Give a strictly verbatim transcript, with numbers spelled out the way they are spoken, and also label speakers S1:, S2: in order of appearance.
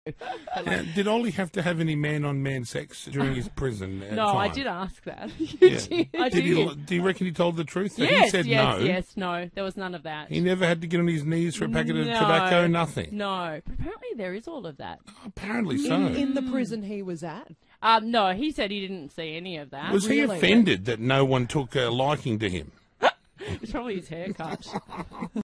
S1: Now, did Ollie have to have any man-on-man sex during his prison uh,
S2: No,
S1: time?
S2: I did ask that.
S1: Yeah.
S2: I
S1: did. He,
S2: did.
S1: do you reckon he told the truth? So
S2: Yes,
S1: he said
S2: yes,
S1: no.
S2: yes, no. There was none of that.
S1: He never had to get on his knees for a packet of
S2: No.
S1: tobacco, nothing.
S2: No, but apparently there is all of that.
S1: Apparently so.
S3: In, in the prison he was at.
S2: Um, no, he said he didn't see any of that.
S1: Was he
S3: Really?
S1: offended that no one took a liking to him?
S2: It's probably his haircut.